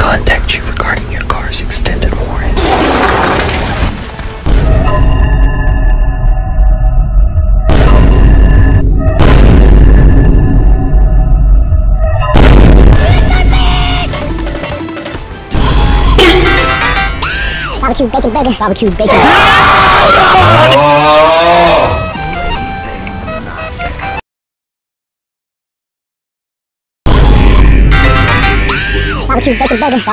contact you regarding your car's extended warranty. Barbecue bacon burger. Barbecue bacon. Barbecue bacon burger.